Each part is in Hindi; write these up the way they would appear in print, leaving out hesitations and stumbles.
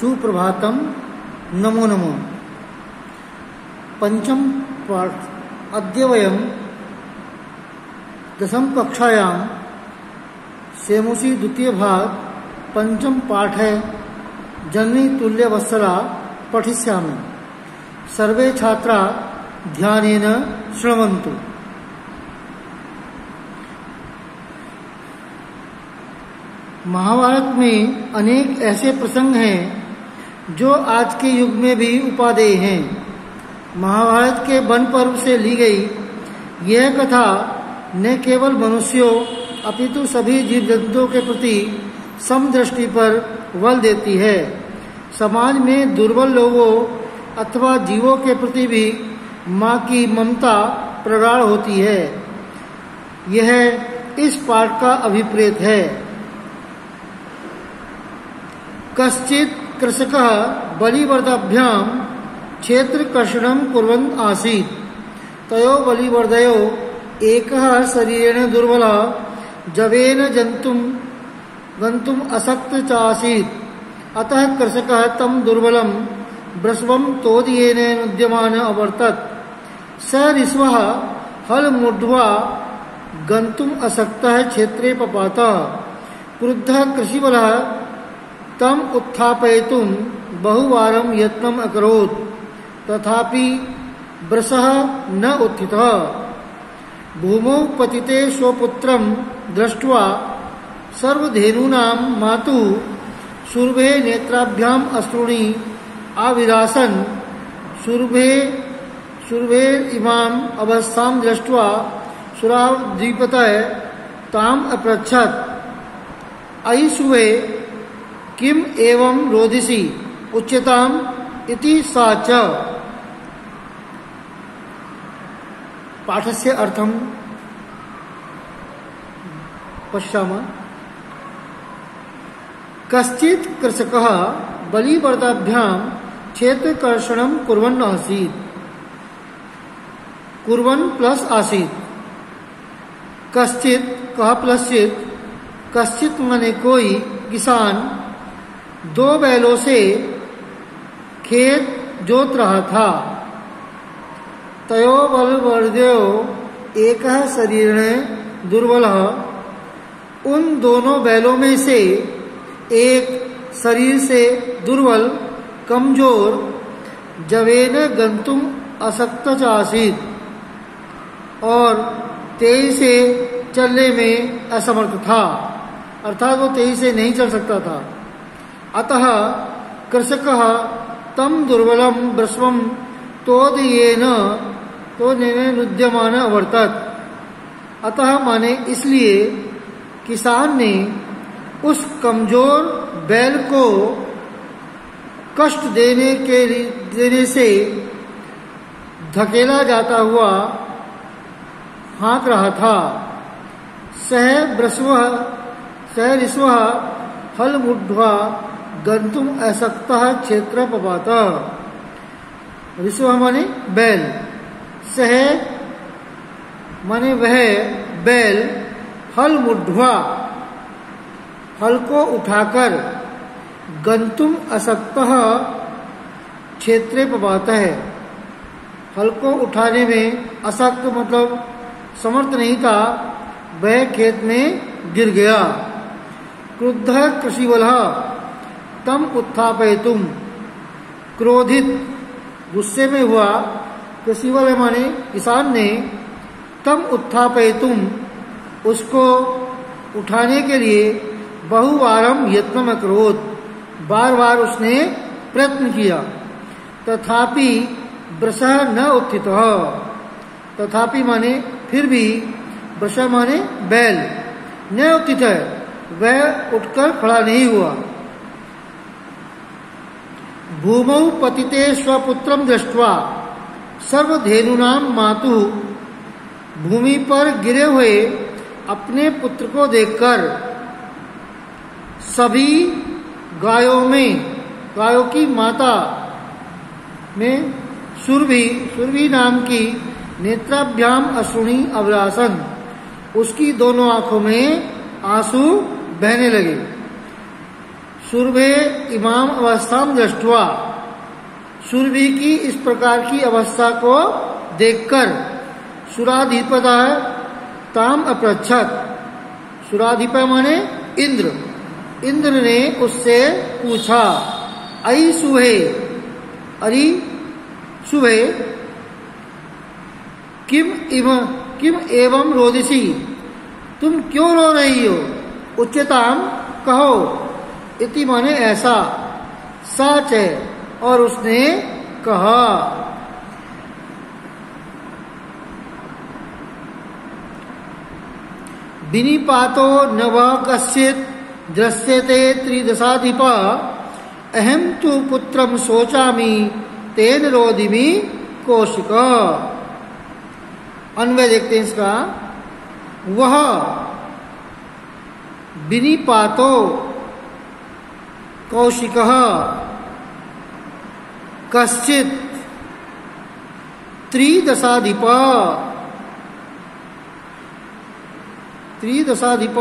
सुप्रभातम नमो नमो। पंचम पाठ अद्य वयम दशम कक्षायां सेमुषी द्वितीय भाग पंचम पाठ है जननी तुल्य वत्सला पठिष्यामि। सर्वे छात्रा ध्यानेन शृण्वन्तु। महाभारत में अनेक ऐसे प्रसंग हैं जो आज के युग में भी उपादेय हैं। महाभारत के वन पर्व से ली गई यह कथा न केवल मनुष्यों अपितु सभी जीव जंतुओं के प्रति समदृष्टि पर बल देती है। समाज में दुर्बल लोगों अथवा जीवों के प्रति भी माँ की ममता प्रगाढ़ होती है। यह इस पाठ का अभिप्रेत है। कश्चित् कृषकः बलिवर्दाभ्यां क्षेत्रकर्षणं कुर्वन् आसीत्। तयो बलिवर्दयो एकः शरीरेण दुर्बलः जवेन गन्तुम् असक्त च आसीत्। अतः कृषकः तं दुर्बलं वृषभं तोदयेन अवर्तत। स ऋष्वः हलमुढ्वा गन्तुम् असक्तः क्षेत्रे पपात। क्रुद्धः कृषिवलः तम उत्थापयितुं बहुवारं यत्नम् अकरोत् तथापि वृषः न उत्थितः। भूमौ पतिते स्वपुत्रं दृष्ट्वा सर्वधेनूनां मातुः सुरभे नेत्राभ्याम् अश्रूणि आविलासन् सुरभे इमाम् अवस्थां दृष्ट्वा सुराद्विपतये ताम् अपृच्छत्। अयि सुवे किम एवं रोदिसी उच्यताम इति सा च। पाठस्य अर्थम पश्यामः। कश्चित् कृषकः बलिवर्दाभ्यां क्षेत्रकर्षणं कुर्वन् आसीत्। कुर्वन् प्लस आसीत्। कश्चित् कः प्लस चित्। कश्चित् माने कोई किसान दो बैलों से खेत जोत रहा था। तयो बलिवर्दयो एकः शरीरेण दुर्बलः। उन दोनों बैलों में से एक शरीर से दुर्बल कमजोर जवेन गंतुम असक्त च आसीत् और तेजी से चलने में असमर्थ था, अर्थात वो तेजी से नहीं चल सकता था। अतः कृषकः तम दुर्बलं वृषभं तोदयेन नुद्यमान अवर्तत। अतः माने इसलिए किसान ने उस कमजोर बैल को कष्ट देने से धकेला जाता हुआ हाँक रहा था। सह ऋष्वः हलमुढ्वा गंतुम असक्तः क्षेत्र पपात। ऋष्वः माने बैल, सह माने वह बैल, हलमुढ्वा हल को उठाकर गंतुम असक्तः क्षेत्रे पपात है। हल को उठाने में असक्त मतलब समर्थ नहीं था, वह खेत में गिर गया। क्रुद्धः कृषिवलः तम उत्थापयितुं, क्रोधित गुस्से में हुआ कृषिवल माने किसान ने तम उत्थापयितुं उसको उठाने के लिए बहुवारम यत्नम् अकरोत्, बार बार उसने प्रयत्न किया। तथापि वृषः न उत्थितः। तथापि माने फिर भी, वृषः माने बैल, न उत्थितः वह उठकर खड़ा नहीं हुआ। भूमौ पतिते स्वपुत्रं दृष्ट्वा सर्वधेनूनां मातुः, भूमि पर गिरे हुए अपने पुत्र को देखकर सभी गायों की माता में सुरभि नाम की नेत्राभ्याम अश्रुणि अविलासन, उसकी दोनों आंखों में आंसू बहने लगे। सुरभे इमाम अवस्थाम दृष्ट्वा, सुरभि की इस प्रकार की अवस्था को देखकर सुराधिपत ताम अपृच्छत, सुराधिप माने इंद्र, इंद्र ने उससे पूछा, अयि सुभे, अरि सुभे, किम एवं रोदिसी, तुम क्यों रो रही हो, उच्यताम कहो, इति माने ऐसा, सच है, और उसने कहा। विनिपातो न वह कश्चित् दृश्यते त्रिदशाधिप, अहम तु पुत्रम शोचामि तेन रोदिमि कौशिक। अन्वय देखते हैं इसका। वह विनिपातो कौशिक कश्चित् त्रिदशाधिप, त्रिदशाधिप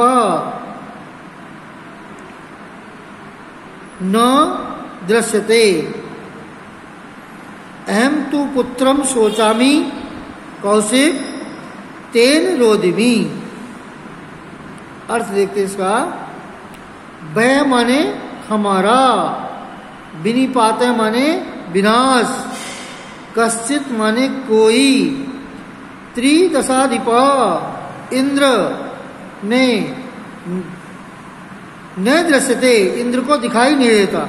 न दृश्यते, अहम तु पुत्रम शोचामि कौशिक तेन रोदिमि। अर्थ देखते हैं इसका। वह माने हमारा, विनिपात माने विनाश, कश्चित माने कोई, त्रिदशाधिप इंद्र ने, न दृश्यते इंद्र को दिखाई नहीं देता।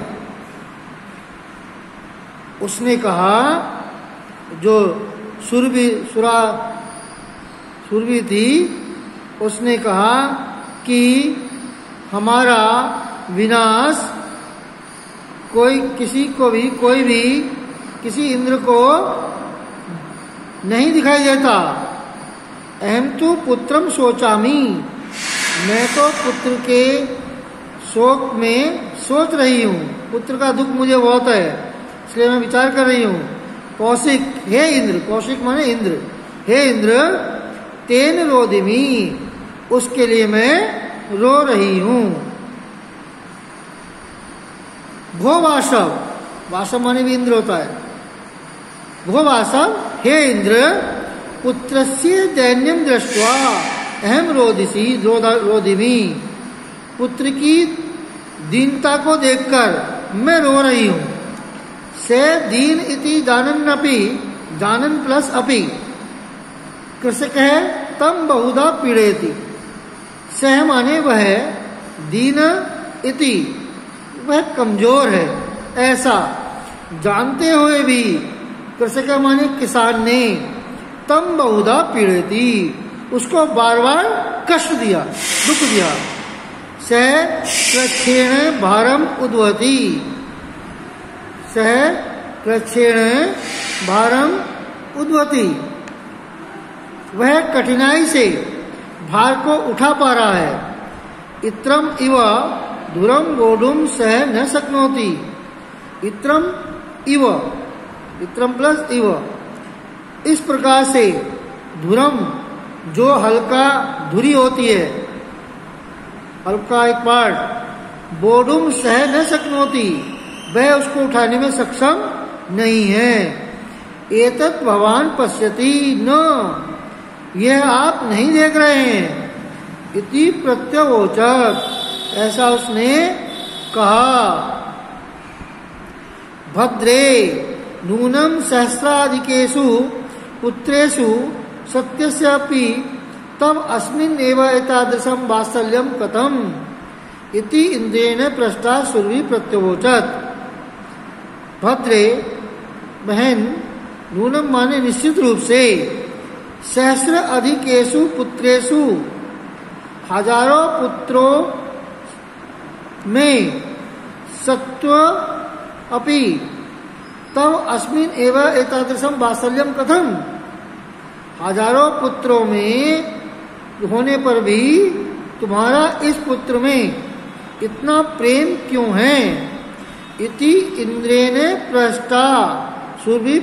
उसने कहा, जो सुरभि थी, उसने कहा कि हमारा विनाश कोई भी किसी इंद्र को नहीं दिखाई देता। अहम तो पुत्रम शोचामि, मैं तो पुत्र के शोक में सोच रही हूँ, पुत्र का दुख मुझे बहुत है, इसलिए मैं विचार कर रही हूँ। कौशिक, हे इंद्र, कौशिक माने इंद्र, हे इंद्र, तेन रोदिमि, उसके लिए मैं रो रही हूँ। भो वासव, वासव माने भी इंद्र होता है। भो वासव, हे इंद्र, पुत्रस्य दैन्यम दृष्ट्वा अहम रोदिमि, पुत्र की दीनता को देखकर मैं रो रही हूँ। से दीन इति जानन्नपि, जानन प्लस अपि, कृषक है तम बहुधा पीड़ेति। सह माने वह, दीन इति वह कमजोर है, ऐसा जानते हुए भी, कृषक माने किसान ने, तम बहुधा पीड़ेति उसको बार बार कष्ट दिया, दुख दिया। सह कृच्छेण भारम उद्वहति, सह कृच्छेण भारम उद्वहति, वह कठिनाई से भार को उठा पा रहा है। इत्रम इव धुरम गोडुम सह न शक्नोति, इत्रम इव, इत्रम प्लस इव, इस प्रकार से धुरम जो हल्का धुरी होती है, हल्का एक पार्ट, बोडुम सह न शक्नोति, वह उसको उठाने में सक्षम नहीं है। एतत् भवान पश्यति न, यह आप नहीं देख रहे हैं। इति प्रत्यवोचत, ऐसा उसने कहा। भद्रे नूनम सहस्राधिकेषु पुत्रेषु सत्यस्यापि तव अस्मिन् एव एतादृशं वात्सल्यं कथम् इति इंद्रेण पृष्ठा सुरभि प्रत्यवोचत। भद्रे बहन, नूनम माने निश्चित रूप से, सहस्र अधिकेषु पुत्रेषु हजारों पुत्रों में, सत्व अपि तव अस्मिन् एव एतादृशं वात्सल्यं कथम, हजारों पुत्रों में होने पर भी तुम्हारा इस पुत्र में इतना प्रेम क्यों है। इति इंद्रेण पृष्ठा सुरभि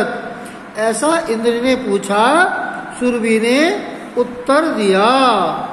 प्रत्यवोचत, ऐसा इंद्र ने पूछा, सुरभि ने उत्तर दिया।